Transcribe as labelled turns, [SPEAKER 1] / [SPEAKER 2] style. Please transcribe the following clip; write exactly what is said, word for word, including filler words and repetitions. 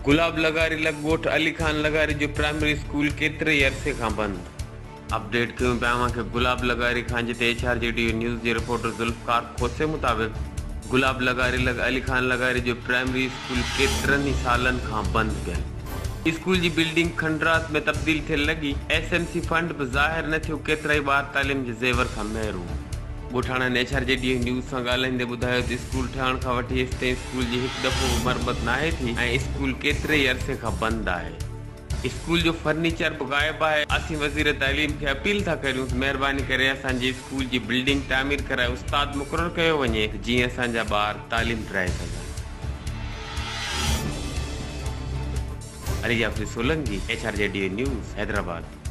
[SPEAKER 1] गुलाब लगारी लग ॻोठ अली खान लगारी जो प्राइमरी स्कूल केतिरे ई अरसे खां बंदि। अपडेट कयूं पिया के गुलाब लगारी खान जिते H R J D news जे रिपोर्टर जुल्फकार खोसे मुताबिक़ गुलाब लगारी लग अली खान लगारी जो प्राइमरी स्कूल केतिरनि ई सालनि खां बंदि पियल। स्कूल जी बिल्डिंग खंडरात में तब्दील थियण लगी। एस एम सी फंड भी ज़ाहिर न थियो। केतिरा ई ॿार तालीम जे ज़ेवर खां महरूम। ॻोठाणा ने H R J D news सां ॻाल्हाईंदे ॿुधायो त स्कूल ठहण खां वठी हेसि ताईं स्कूल जी हिकु दफ़ो मरम्मत नाहे थी ऐं स्कूल केतिरे ई अरसे खां बंदि आहे। स्कूल जो फर्नीचर भी गायब है। असीं वज़ीर तालीम के अपील था करूं मेहरबानी करे असांजी स्कूल जी बिल्डिंग तामीर कराए उस्ताद मुक़रर कयो वञे जीअं असांजा ॿार तालीम ठाहे सघनि। Ali Jafri Solanki, H R J D news, Hyderabad.